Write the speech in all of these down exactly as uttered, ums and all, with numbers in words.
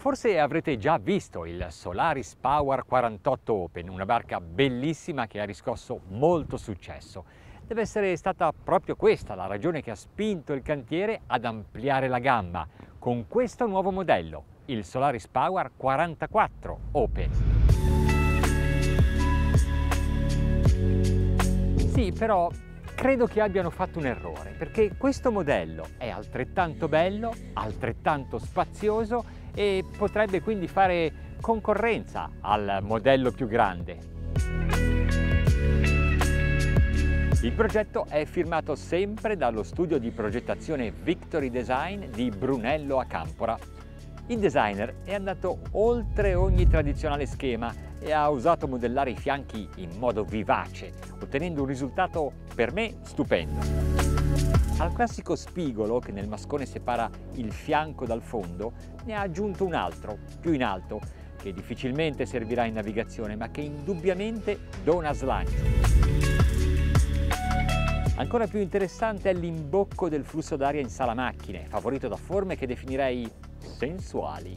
Forse avrete già visto il Solaris Power quarantotto Open, una barca bellissima che ha riscosso molto successo. Deve essere stata proprio questa la ragione che ha spinto il cantiere ad ampliare la gamma con questo nuovo modello, il Solaris Power quarantaquattro Open. Sì, però credo che abbiano fatto un errore, perché questo modello è altrettanto bello, altrettanto spazioso e potrebbe quindi fare concorrenza al modello più grande. Il progetto è firmato sempre dallo studio di progettazione Victory Design di Brunello a Campora. Il designer è andato oltre ogni tradizionale schema e ha osato modellare i fianchi in modo vivace, ottenendo un risultato per me stupendo. Al classico spigolo che nel mascone separa il fianco dal fondo ne ha aggiunto un altro, più in alto, che difficilmente servirà in navigazione ma che indubbiamente dona slancio. Ancora più interessante è l'imbocco del flusso d'aria in sala macchine, favorito da forme che definirei sensuali.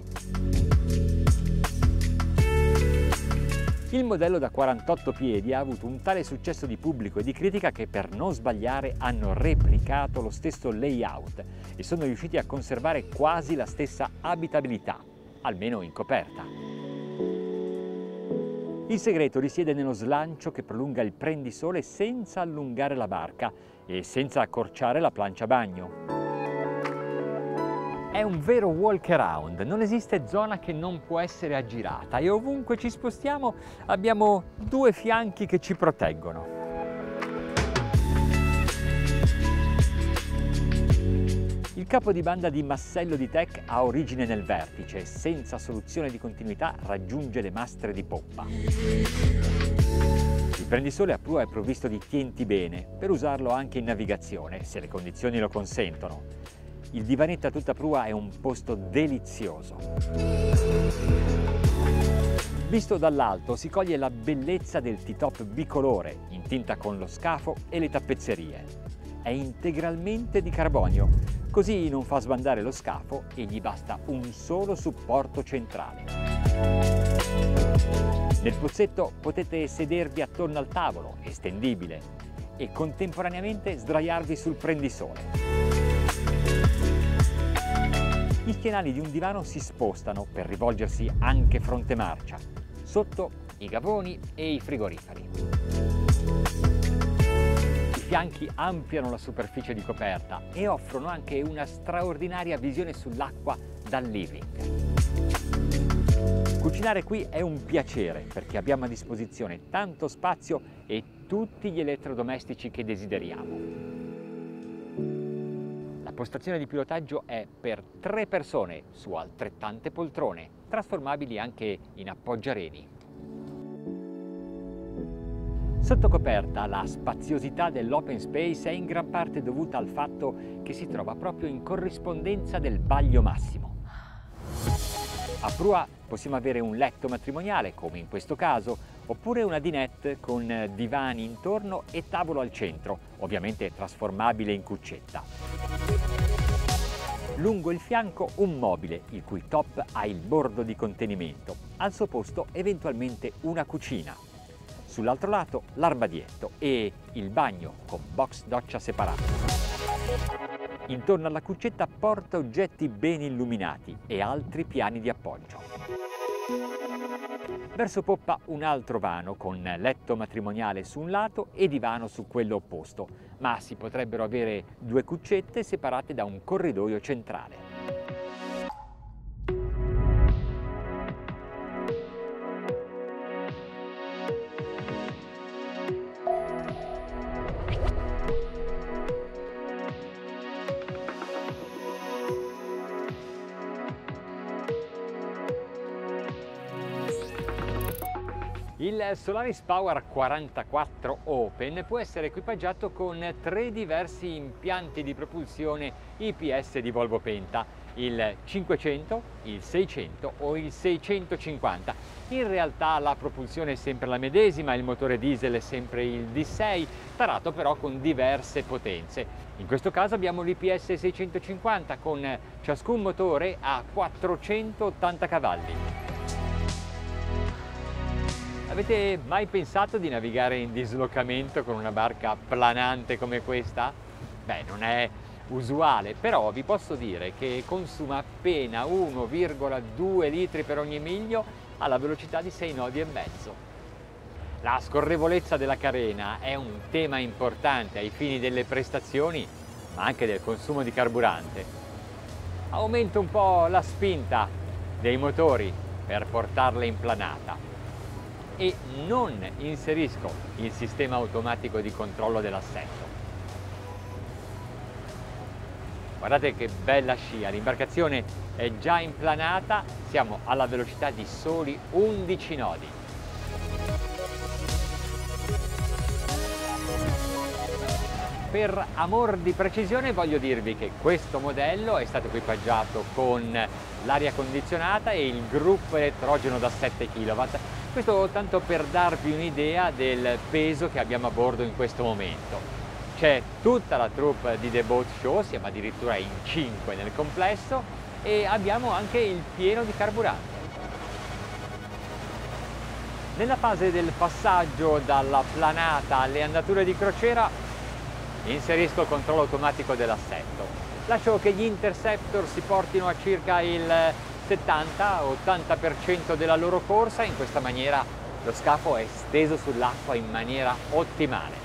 Il modello da quarantotto piedi ha avuto un tale successo di pubblico e di critica che per non sbagliare hanno replicato lo stesso layout e sono riusciti a conservare quasi la stessa abitabilità, almeno in coperta. Il segreto risiede nello slancio che prolunga il prendisole senza allungare la barca e senza accorciare la plancia bagno. È un vero walk around, non esiste zona che non può essere aggirata e ovunque ci spostiamo abbiamo due fianchi che ci proteggono. Il capo di banda di Massello di Tech ha origine nel vertice e senza soluzione di continuità raggiunge le mastre di poppa. Il prendisole a prua è provvisto di tienti bene per usarlo anche in navigazione, se le condizioni lo consentono. Il divanetto a tutta prua è un posto delizioso. Visto dall'alto si coglie la bellezza del T-top bicolore, in tinta con lo scafo e le tappezzerie. È integralmente di carbonio, così non fa sbandare lo scafo e gli basta un solo supporto centrale. Nel pozzetto potete sedervi attorno al tavolo, estendibile, e contemporaneamente sdraiarvi sul prendisole. I schienali di un divano si spostano per rivolgersi anche fronte marcia, sotto i gavoni e i frigoriferi. I fianchi ampliano la superficie di coperta e offrono anche una straordinaria visione sull'acqua dal living. Cucinare qui è un piacere perché abbiamo a disposizione tanto spazio e tutti gli elettrodomestici che desideriamo. La postazione di pilotaggio è per tre persone su altrettante poltrone, trasformabili anche in appoggiareni. Sotto coperta, la spaziosità dell'open space è in gran parte dovuta al fatto che si trova proprio in corrispondenza del baglio massimo. A prua possiamo avere un letto matrimoniale, come in questo caso, oppure una dinette con divani intorno e tavolo al centro, ovviamente trasformabile in cuccetta. Lungo il fianco un mobile, il cui top ha il bordo di contenimento, al suo posto eventualmente una cucina. Sull'altro lato l'armadietto e il bagno con box doccia separato. Intorno alla cuccetta porta oggetti ben illuminati e altri piani di appoggio. Verso poppa un altro vano con letto matrimoniale su un lato e divano su quello opposto, ma si potrebbero avere due cuccette separate da un corridoio centrale. Il Solaris Power quarantaquattro Open può essere equipaggiato con tre diversi impianti di propulsione I P S di Volvo Penta il cinquecento, il seicento o il seicentocinquanta. In realtà la propulsione è sempre la medesima, il motore diesel è sempre il D sei, tarato però con diverse potenze. In questo caso abbiamo l'I P S seicentocinquanta con ciascun motore a quattrocentottanta cavalli. Avete mai pensato di navigare in dislocamento con una barca planante come questa? Beh, non è usuale, però vi posso dire che consuma appena uno virgola due litri per ogni miglio alla velocità di sei nodi e mezzo. La scorrevolezza della carena è un tema importante ai fini delle prestazioni, ma anche del consumo di carburante. Aumento un po' la spinta dei motori per portarle in planata e non inserisco il sistema automatico di controllo dell'assetto. Guardate che bella scia, l'imbarcazione è già implanata, siamo alla velocità di soli undici nodi. Per amor di precisione voglio dirvi che questo modello è stato equipaggiato con l'aria condizionata e il gruppo elettrogeno da sette chilowatt. Questo tanto per darvi un'idea del peso che abbiamo a bordo in questo momento. C'è tutta la troupe di The Boat Show, siamo addirittura in cinque nel complesso e abbiamo anche il pieno di carburante. Nella fase del passaggio dalla planata alle andature di crociera inserisco il controllo automatico dell'assetto. Lascio che gli interceptor si portino a circa il settanta ottanta per cento della loro corsa, in questa maniera lo scafo è steso sull'acqua in maniera ottimale.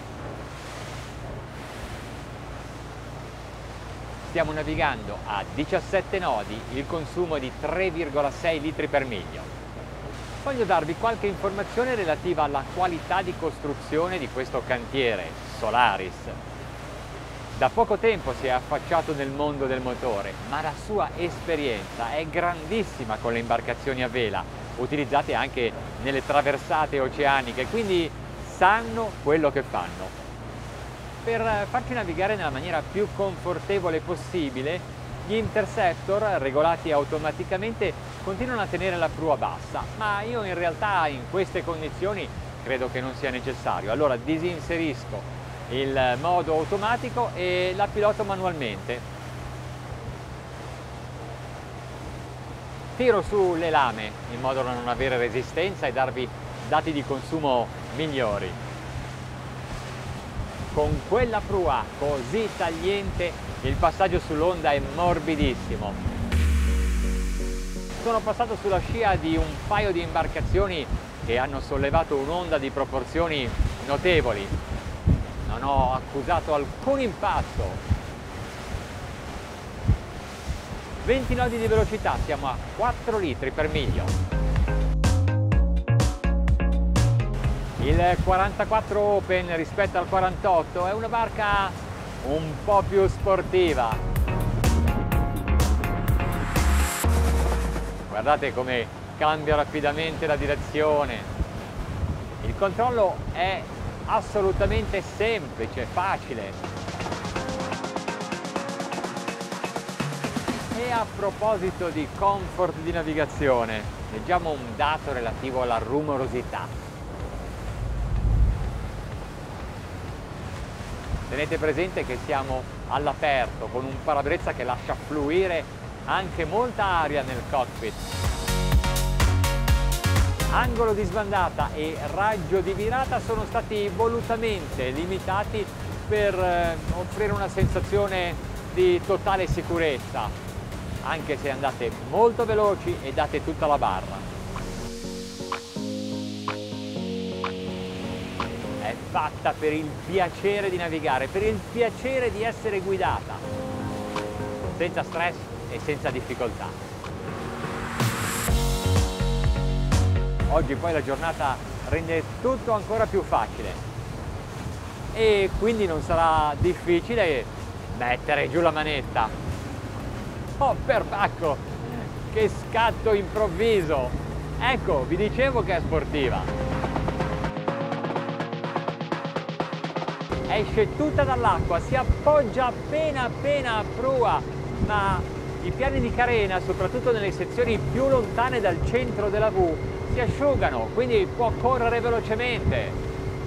Stiamo navigando a diciassette nodi, il consumo di tre virgola sei litri per miglio. Voglio darvi qualche informazione relativa alla qualità di costruzione di questo cantiere, Solaris. Da poco tempo si è affacciato nel mondo del motore, ma la sua esperienza è grandissima con le imbarcazioni a vela, utilizzate anche nelle traversate oceaniche, quindi sanno quello che fanno. Per farci navigare nella maniera più confortevole possibile, gli interceptor regolati automaticamente continuano a tenere la prua bassa, ma io in realtà in queste condizioni credo che non sia necessario. Allora disinserisco il modo automatico e la piloto manualmente. Tiro su le lame in modo da non avere resistenza e darvi dati di consumo migliori. Con quella prua così tagliente il passaggio sull'onda è morbidissimo. Sono passato sulla scia di un paio di imbarcazioni che hanno sollevato un'onda di proporzioni notevoli. Non ho accusato alcun impatto. venti nodi di velocità, siamo a quattro litri per miglio. Il quarantaquattro Open rispetto al quarantotto è una barca un po' più sportiva. Guardate come cambia rapidamente la direzione. Il controllo è assolutamente semplice, facile. E a proposito di comfort di navigazione, leggiamo un dato relativo alla rumorosità. Tenete presente che siamo all'aperto con un parabrezza che lascia fluire anche molta aria nel cockpit. Angolo di sbandata e raggio di virata sono stati volutamente limitati per eh, offrire una sensazione di totale sicurezza, anche se andate molto veloci e date tutta la barra. È fatta per il piacere di navigare, per il piacere di essere guidata, senza stress e senza difficoltà. Oggi poi la giornata rende tutto ancora più facile e quindi non sarà difficile mettere giù la manetta. Oh, perbacco, che scatto improvviso! Ecco, vi dicevo che è sportiva. Esce tutta dall'acqua, si appoggia appena appena a prua, ma I piani di carena, soprattutto nelle sezioni più lontane dal centro della V, si asciugano, quindi può correre velocemente.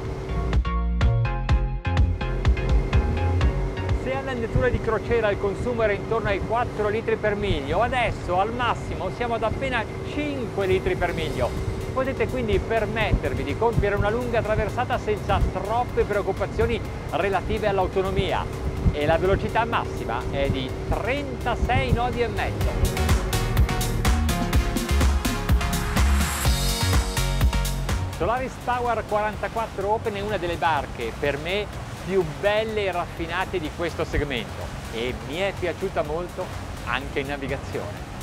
Se all'andatura di crociera il consumo era intorno ai quattro litri per miglio, adesso al massimo siamo ad appena cinque litri per miglio. Potete quindi permettervi di compiere una lunga traversata senza troppe preoccupazioni relative all'autonomia e la velocità massima è di trentasei nodi e mezzo. Solaris Power quarantaquattro Open è una delle barche, per me, più belle e raffinate di questo segmento e mi è piaciuta molto anche in navigazione.